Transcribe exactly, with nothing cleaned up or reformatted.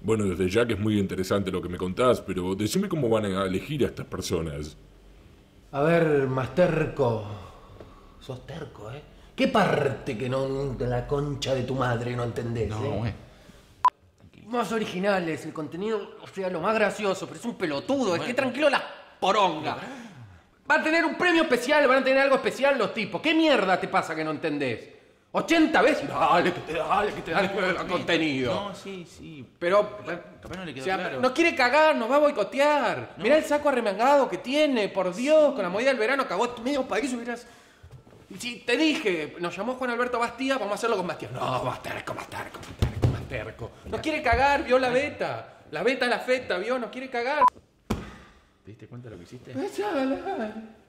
Bueno, desde ya que es muy interesante lo que me contás, pero decime cómo van a elegir a estas personas. A ver, Masterco. Sos terco, ¿eh? ¿Qué parte que no de la concha de tu madre no entendés, No, eh? güey. Más originales, el contenido, o sea, lo más gracioso, pero es un pelotudo, es que tranquilo la poronga. Va a tener un premio especial, van a tener algo especial los tipos. ¿Qué mierda te pasa que no entendés? ochenta veces, dale, que te dale, que te dale el contenido. No, sí, sí. Pero, Capaz no le quedó o sea, claro. nos quiere cagar, nos va a boicotear. No. Mirá el saco arremangado que tiene, por Dios, con la movida del verano cagó medio país, hubieras... Si te dije, nos llamó Juan Alberto Bastía, vamos a hacerlo con Bastía. No, Basterco, Basterco, Basterco, Basterco. Nos quiere cagar, vio la beta. La beta es la feta, vio, nos quiere cagar. ¿Te diste cuenta de lo que hiciste? Echala.